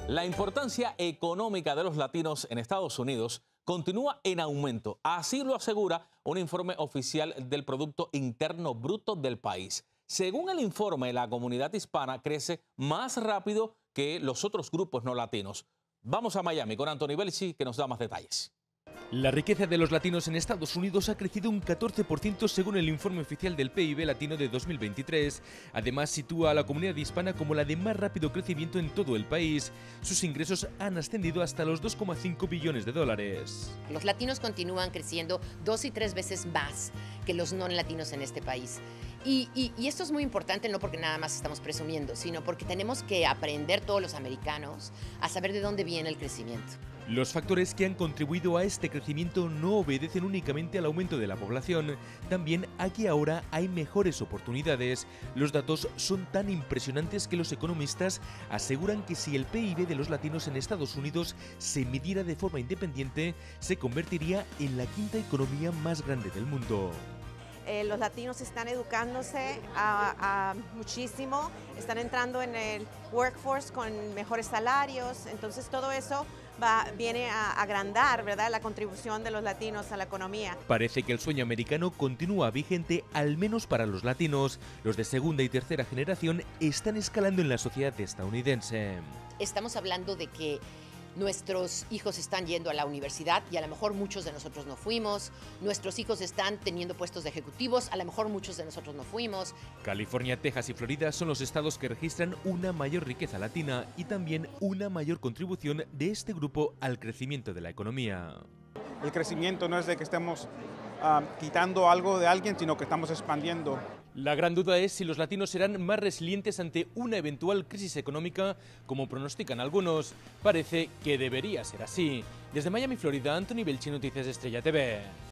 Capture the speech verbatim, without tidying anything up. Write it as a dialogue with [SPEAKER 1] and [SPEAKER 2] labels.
[SPEAKER 1] La importancia económica de los latinos en Estados Unidos continúa en aumento. Así lo asegura un informe oficial del Producto Interno Bruto del país. Según el informe, la comunidad hispana crece más rápido que los otros grupos no latinos. Vamos a Miami con Anthony Belchi, que nos da más detalles.
[SPEAKER 2] La riqueza de los latinos en Estados Unidos ha crecido un catorce por ciento según el informe oficial del P I B latino de dos mil veintitrés. Además, sitúa a la comunidad hispana como la de más rápido crecimiento en todo el país. Sus ingresos han ascendido hasta los dos coma cinco billones de dólares.
[SPEAKER 3] Los latinos continúan creciendo dos y tres veces más que los no latinos en este país. Y, y, y esto es muy importante, no porque nada más estamos presumiendo, sino porque tenemos que aprender todos los americanos a saber de dónde viene el crecimiento.
[SPEAKER 2] Los factores que han contribuido a este crecimiento no obedecen únicamente al aumento de la población, también a que ahora hay mejores oportunidades. Los datos son tan impresionantes que los economistas aseguran que si el P I B de los latinos en Estados Unidos se midiera de forma independiente, se convertiría en la quinta economía más grande del mundo.
[SPEAKER 4] Eh, los latinos están educándose a, a muchísimo, están entrando en el workforce con mejores salarios, entonces todo eso va, viene a agrandar, ¿verdad?, la contribución de los latinos a la economía.
[SPEAKER 2] Parece que el sueño americano continúa vigente, al menos para los latinos. Los de segunda y tercera generación están escalando en la sociedad estadounidense.
[SPEAKER 3] Estamos hablando de que nuestros hijos están yendo a la universidad y a lo mejor muchos de nosotros no fuimos. Nuestros hijos están teniendo puestos de ejecutivos, a lo mejor muchos de nosotros no fuimos.
[SPEAKER 2] California, Texas y Florida son los estados que registran una mayor riqueza latina y también una mayor contribución de este grupo al crecimiento de la economía.
[SPEAKER 5] El crecimiento no es de que estemos uh, quitando algo de alguien, sino que estamos expandiendo.
[SPEAKER 2] La gran duda es si los latinos serán más resilientes ante una eventual crisis económica, como pronostican algunos. Parece que debería ser así. Desde Miami, Florida, Anthony Belchi, Noticias Estrella T V.